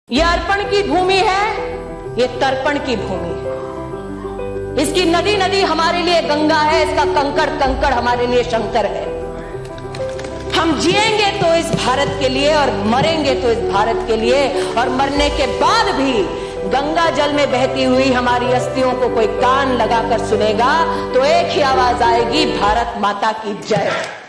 ये अर्पण की भूमि है, ये तर्पण की भूमि है। इसकी नदी नदी हमारे लिए गंगा है, इसका कंकड़ कंकड़ हमारे लिए शंकर है। हम जिएंगे तो इस भारत के लिए और मरेंगे तो इस भारत के लिए, और मरने के बाद भी गंगा जल में बहती हुई हमारी अस्थियों को कोई कान लगाकर सुनेगा तो एक ही आवाज आएगी, भारत माता की जय।